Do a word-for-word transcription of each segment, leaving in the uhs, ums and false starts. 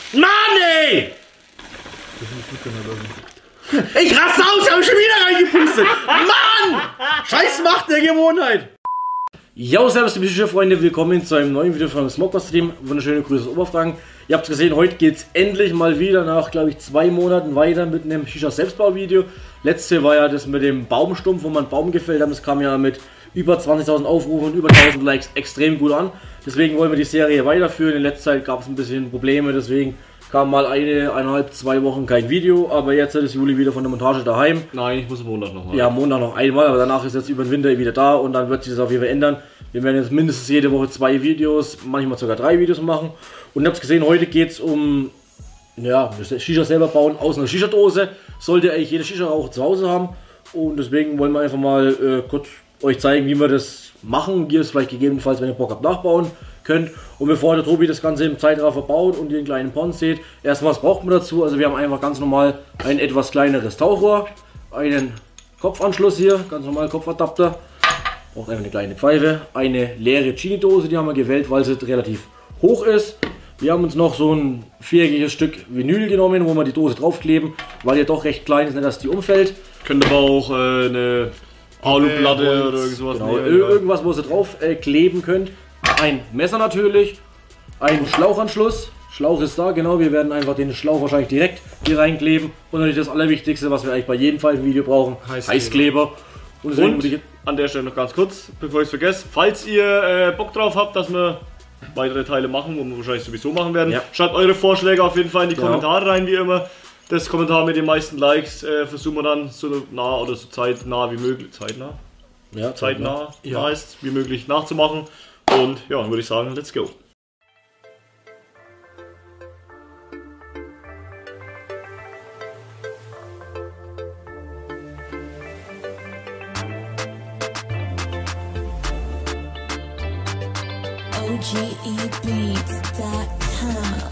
Mann, ey! Ich raste aus, ich hab schon wieder reingepustet! Mann! Scheiß Macht der Gewohnheit! Jo, servus liebe Shisha-Freunde, willkommen zu einem neuen Video vom Smokebusters-Team. Wunderschöne Grüße aus Oberfranken. Ihr habt es gesehen, heute geht es endlich mal wieder nach, glaube ich, zwei Monaten weiter mit einem Shisha-Selbstbau-Video. Letzte war ja das mit dem Baumstumpf, wo man einen Baum gefällt hat. Das kam ja mit über zwanzigtausend Aufrufen und über tausend Likes extrem gut an. Deswegen wollen wir die Serie weiterführen. In letzter Zeit gab es ein bisschen Probleme, deswegen kam mal eine, eineinhalb, zwei Wochen kein Video. Aber jetzt ist Juli wieder von der Montage daheim. Nein, ich muss am Montag nochmal. Ja, Montag noch einmal, aber danach ist jetzt über den Winter wieder da und dann wird sich das auf jeden Fall ändern. Wir werden jetzt mindestens jede Woche zwei Videos, manchmal sogar drei Videos machen. Und ihr habt gesehen, heute geht es um ja, Shisha selber bauen aus einer Shisha-Dose. Sollte eigentlich jeder Shisha-Raucher zu Hause haben. Und deswegen wollen wir einfach mal äh, kurz euch zeigen, wie wir das machen. Ihr es vielleicht gegebenenfalls, wenn ihr Bock habt, nachbauen könnt. Und bevor der Tobi das Ganze im Zeitraffer baut und ihr den kleinen Pons seht, erstmal was braucht man dazu. Also wir haben einfach ganz normal ein etwas kleineres Tauchrohr, einen Kopfanschluss hier, ganz normal Kopfadapter. Braucht einfach eine kleine Pfeife, eine leere Chini-Dose, die haben wir gewählt, weil sie relativ hoch ist. Wir haben uns noch so ein viereckiges Stück Vinyl genommen, wo wir die Dose draufkleben, weil die doch recht klein ist, nicht dass die umfällt. Könnt aber auch äh, eine Aluplatte äh, oder irgendwas genau, nehmen. Irgendwas, wo ihr drauf äh, kleben könnt. Ein Messer natürlich, ein Schlauchanschluss. Schlauch ist da, genau. Wir werden einfach den Schlauch wahrscheinlich direkt hier reinkleben. Und natürlich das Allerwichtigste, was wir eigentlich bei jedem Fall im Video brauchen, Heißkleber. Heißkleber. Und, Und an der Stelle noch ganz kurz, bevor ich es vergesse, falls ihr äh, Bock drauf habt, dass wir weitere Teile machen, wo wir wahrscheinlich sowieso machen werden, ja. Schreibt eure Vorschläge auf jeden Fall in die genau. Kommentare rein, wie immer. Das Kommentar mit den meisten Likes äh, versuchen wir dann so nah oder so zeitnah wie möglich, zeitnah? Ja, zeitnah, ja. heißt, wie möglich nachzumachen. Und ja, dann würde ich sagen, let's go. O G E beats dot com.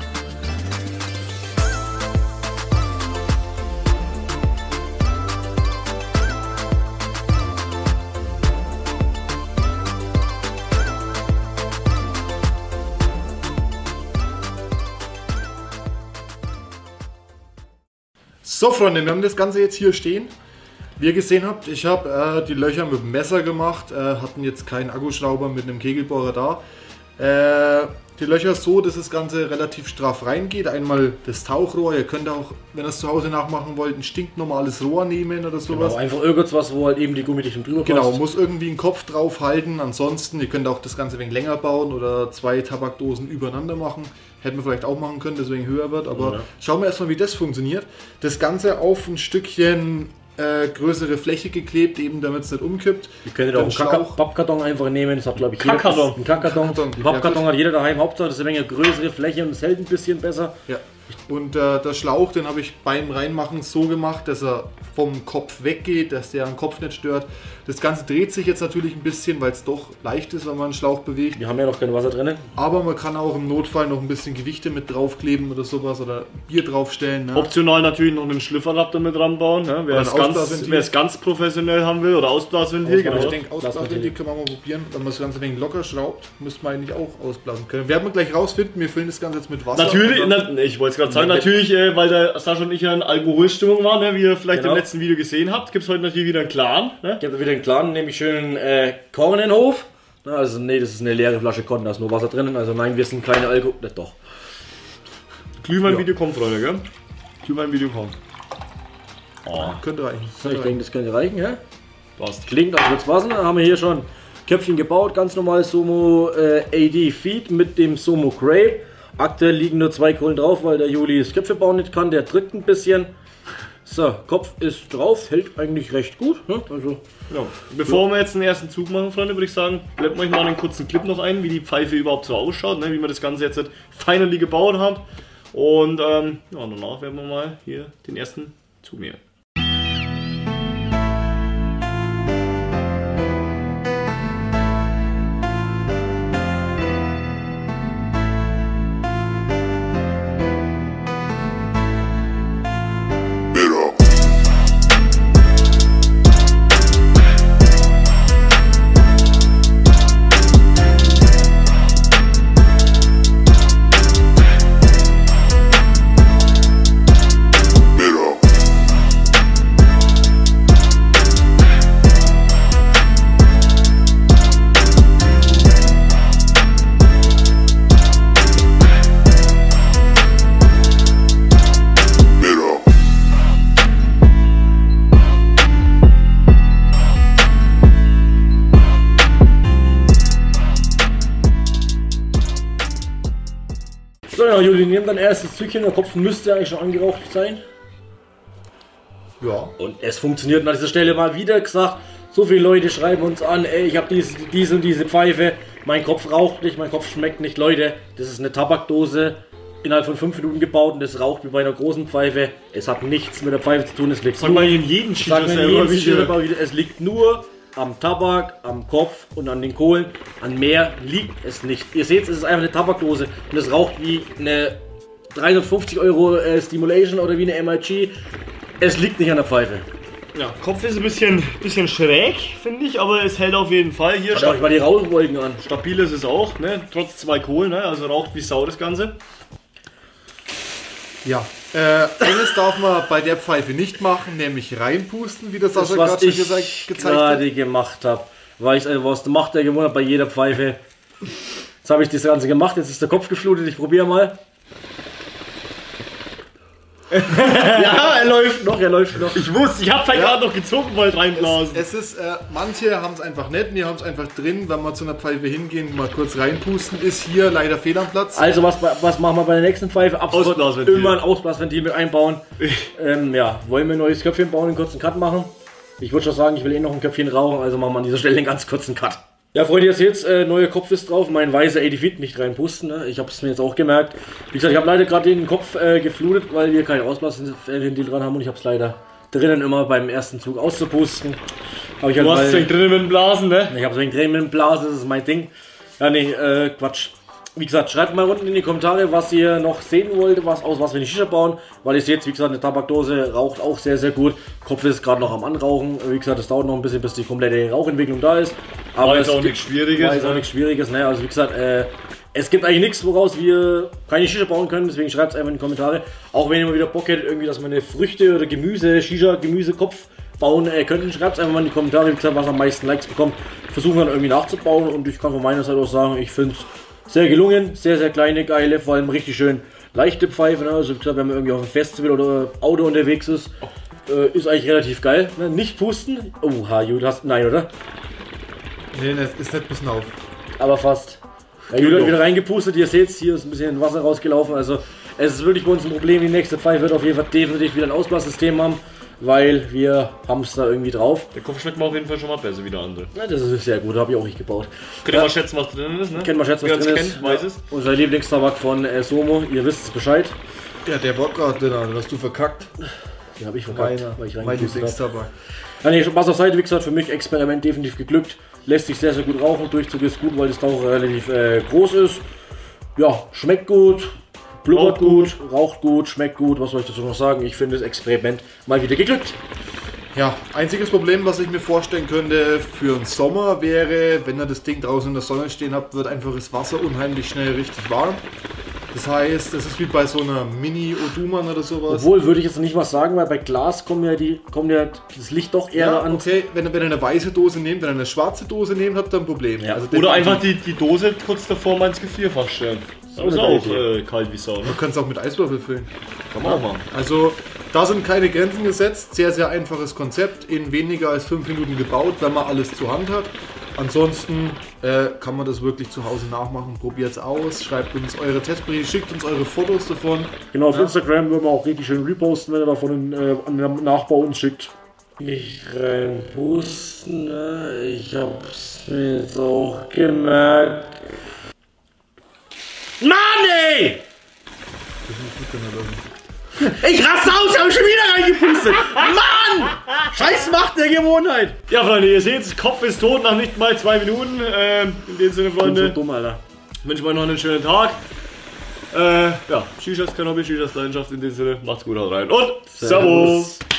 So Freunde, wir haben das Ganze jetzt hier stehen. Wie ihr gesehen habt, ich habe äh, die Löcher mit dem Messer gemacht, äh, hatten jetzt keinen Akkuschrauber mit einem Kegelbohrer da. Äh, die Löcher so, dass das Ganze relativ straff reingeht. Einmal das Tauchrohr, ihr könnt auch, wenn ihr es zu Hause nachmachen wollt, ein stinknormales Rohr nehmen oder sowas. Genau, einfach irgendwas, wo halt eben die Gummidichtung drüber passt. Genau, muss irgendwie einen Kopf drauf halten. Ansonsten, ihr könnt auch das Ganze ein wenig länger bauen oder zwei Tabakdosen übereinander machen. Hätten wir vielleicht auch machen können, deswegen höher wird. Aber ja. Schauen wir erstmal, wie das funktioniert. Das Ganze auf ein Stückchen äh, größere Fläche geklebt, eben damit es nicht umkippt. Ihr könntet auch einen Pappkarton einfach nehmen. Das hat, glaube ich, jeder. Kackkarton. Ein Kackkarton. Ein Pappkarton ja, hat jeder daheim. Hauptsache, das ist eine Menge größere Fläche und es hält ein bisschen besser. Ja. Und äh, der Schlauch, den habe ich beim Reinmachen so gemacht, dass er vom Kopf weggeht, dass der den Kopf nicht stört. Das Ganze dreht sich jetzt natürlich ein bisschen, weil es doch leicht ist, wenn man einen Schlauch bewegt. Wir haben ja noch kein Wasser drin. Aber man kann auch im Notfall noch ein bisschen Gewichte mit draufkleben oder sowas oder Bier draufstellen. Ne? Optional natürlich noch einen Schlifferadapter mit ranbauen, ne? Wer, es ganz, wer es ganz professionell haben will oder Ausblasventil. Genau. Ich denke, Ausblasventil können wir mal probieren. Wenn man das Ganze ein wenig locker schraubt, müsste man eigentlich auch ausblasen können. Werden wir gleich rausfinden, wir füllen das Ganze jetzt mit Wasser. Natürlich, na, ich wollte es gerade sagen, natürlich, äh, weil der Sascha und ich ja in Alkoholstimmung waren, ne? Wie ihr vielleicht genau. im letzten Video gesehen habt, gibt es heute natürlich wieder einen Clan. Ne? Ich habe wieder einen Clan, nämlich schön äh, Korn in den Hof. Na, also nee, das ist eine leere Flasche Korn, da ist nur Wasser drin. Also nein, wir sind keine Alkohol. Äh, doch. Glühwein-Video ja. kommt, Freunde, gell? Glühwein-Video kommt. Oh. Könnte reichen. So, ich denke, das könnte reichen, ja? Passt. Klingt, als würde es passen. Da haben wir hier schon Köpfchen gebaut. Ganz normal Somo äh, A D Feed mit dem Somo Cray. Aktuell liegen nur zwei Kohlen drauf, weil der Juli das Köpfe bauen nicht kann. Der drückt ein bisschen. So, Kopf ist drauf, hält eigentlich recht gut. Ne? Also, genau. Bevor wir jetzt den ersten Zug machen, Freunde, würde ich sagen, blenden wir euch mal einen kurzen Clip noch ein, wie die Pfeife überhaupt so ausschaut, ne? Wie wir das Ganze jetzt finally gebaut haben. Und ähm, ja, danach werden wir mal hier den ersten Zug nehmen. So, ja, Juli, nimm dein erstes Zückchen, der Kopf müsste eigentlich schon angeraucht sein. Ja. Und es funktioniert an dieser Stelle mal wieder gesagt. So viele Leute schreiben uns an, ey, ich habe diese, diese und diese Pfeife, mein Kopf raucht nicht, mein Kopf schmeckt nicht. Leute, das ist eine Tabakdose, innerhalb von fünf Minuten gebaut und das raucht wie bei einer großen Pfeife. Es hat nichts mit der Pfeife zu tun, es liegt Sag mal in jedem Shisha Sag mal in jedem Shisha wieder, es liegt nur am Tabak, am Kopf und an den Kohlen. An mehr liegt es nicht. Ihr seht, es ist einfach eine Tabakdose und es raucht wie eine dreihundertfünfzig Euro äh, Stimulation oder wie eine M I G. Es liegt nicht an der Pfeife. Ja, Kopf ist ein bisschen, bisschen schräg, finde ich, aber es hält auf jeden Fall. Hier Schau euch mal die Rauchwolken an. Stabil ist es auch, ne? Trotz zwei Kohlen, ne? Also raucht wie Sau das Ganze. Ja, äh, eines darf man bei der Pfeife nicht machen, nämlich reinpusten, wie das Das, Sascha was gerade schon ich gesagt, gezeigt hat. gerade gemacht habe. Weil ich einfach, was macht der gewohnt bei jeder Pfeife. Jetzt habe ich das Ganze gemacht, jetzt ist der Kopf geflutet, ich probiere mal. Ja, er läuft noch, er läuft noch. Ich wusste, ich habe halt Ja. gerade noch gezogen, wollte reinblasen. Es ist, äh, manche haben es einfach nicht, wir haben es einfach drin, wenn wir zu einer Pfeife hingehen, mal kurz reinpusten, ist hier leider fehl am Platz. Also was, was machen wir bei der nächsten Pfeife? Absolut Ausblasventil. immer ein Ausblasventil mit einbauen. ähm, ja, wollen wir ein neues Köpfchen bauen, einen kurzen Cut machen? Ich würde schon sagen, ich will eh noch ein Köpfchen rauchen, also machen wir an dieser Stelle einen ganz kurzen Cut. Ja, Freunde, jetzt jetzt äh, neue Kopf ist drauf, mein weißer eighty Feet nicht reinpusten, ne? Ich habe es mir jetzt auch gemerkt. Wie gesagt, ich habe leider gerade den Kopf äh, geflutet, weil wir kein Ausblasventil dran haben und ich habe es leider drinnen immer beim ersten Zug auszupusten. Hab ich halt Du hast es mal- ja drinnen mit dem Blasen, ne? Ich habe so ein Creme mit dem Blasen, das ist mein Ding. Ja, nee, äh, Quatsch. Wie gesagt, schreibt mal unten in die Kommentare, was ihr noch sehen wollt, was aus was wir eine Shisha bauen. Weil ihr seht, wie gesagt, eine Tabakdose raucht auch sehr, sehr gut. Kopf ist gerade noch am Anrauchen. Wie gesagt, es dauert noch ein bisschen, bis die komplette Rauchentwicklung da ist. Aber War es jetzt auch gibt- nichts Schwieriges, War jetzt auch ne? nichts Schwieriges, ne? Also wie gesagt, äh, es gibt eigentlich nichts, woraus wir keine Shisha bauen können. Deswegen schreibt es einfach in die Kommentare. Auch wenn ihr mal wieder Bock hättet, irgendwie, dass wir eine Früchte oder Gemüse, Shisha, Gemüsekopf bauen äh, könnten, schreibt es einfach mal in die Kommentare, wie gesagt, was am meisten Likes bekommt. Versuchen dann irgendwie nachzubauen und ich kann von meiner Seite auch sagen, ich finde es sehr gelungen, sehr, sehr kleine, geile, vor allem richtig schön leichte Pfeife. Ne? Also wie gesagt, wenn man irgendwie auf einem Festival oder Auto unterwegs ist, äh, ist eigentlich relativ geil. Ne? Nicht pusten. Oh, ha, Jude, hast nein, oder? Nee, nee, ist nicht bis auf. Aber fast. Ja, Jude hat wieder reingepustet, ihr seht es, hier ist ein bisschen Wasser rausgelaufen. Also es ist wirklich bei uns ein Problem. Die nächste Pfeife wird auf jeden Fall definitiv wieder ein Ausblassystem haben, weil wir haben es da irgendwie drauf. Der Kopf schmeckt mir auf jeden Fall schon mal besser wie der andere. Ja, das ist sehr gut, habe ich auch nicht gebaut. Könnt ihr mal schätzen, was drin ist, ne? Kennt man schätzen, was Wer uns drin kennt, ist. weiß es. Unser Lieblingstabak von äh, Somo, ihr wisst es Bescheid. Ja, der Wodka, den hast du verkackt. Den habe ich verkackt, Meiner, weil ich mein reingepustet habe. Lieblingstabak. Ja, nee, Spaß auf Seite, wie gesagt, für mich Experiment definitiv geglückt. Lässt sich sehr, sehr gut rauchen. Durchzug ist gut, weil das Tauch relativ äh, groß ist. Ja, schmeckt gut, blubbert Raucht gut, raucht gut, schmeckt gut. Was soll ich dazu noch sagen? Ich finde das Experiment mal wieder geglückt. Ja, einziges Problem, was ich mir vorstellen könnte für den Sommer wäre, wenn ihr das Ding draußen in der Sonne stehen habt, wird einfach das Wasser unheimlich schnell richtig warm. Das heißt, es ist wie bei so einer Mini-Oduman oder sowas. Obwohl, würde ich jetzt nicht mal sagen, weil bei Glas kommt ja, die, kommt ja das Licht doch eher Ja, an. okay, wenn, wenn ihr eine weiße Dose nehmt, wenn ihr eine schwarze Dose nehmt, habt ihr ein Problem. Ja. Also Oder definitiv- einfach die, die Dose kurz davor mal ins Gefrierfach stellen. Das ist eine auch geile äh, kalt wie Sau, ne? Du kannst auch mit Eiswürfel füllen. Kann man auch machen. Also, da sind keine Grenzen gesetzt. Sehr, sehr einfaches Konzept. In weniger als fünf Minuten gebaut, wenn man alles zur Hand hat. Ansonsten äh, kann man das wirklich zu Hause nachmachen. Probiert es aus. Schreibt uns eure Testberichte, schickt uns eure Fotos davon. Genau, auf Instagram würden wir auch richtig schön reposten, wenn ihr davon äh, an den Nachbau uns schickt. Nicht reinpusten, ne? Ich hab's mir jetzt auch gemerkt. Mann, ey! Ich raste aus, ich hab schon wieder reingepustet! Mann! Scheiß Macht der Gewohnheit! Ja, Freunde, ihr seht, das Kopf ist tot nach nicht mal zwei Minuten. Ähm, in dem Sinne, Ich bin so Freunde, dumm, Alter. wünsche ich euch noch einen schönen Tag. Äh, ja, Shisha ist kein Hobby, Shisha ist Leidenschaft. In dem Sinne, macht's gut, haut rein und Servus.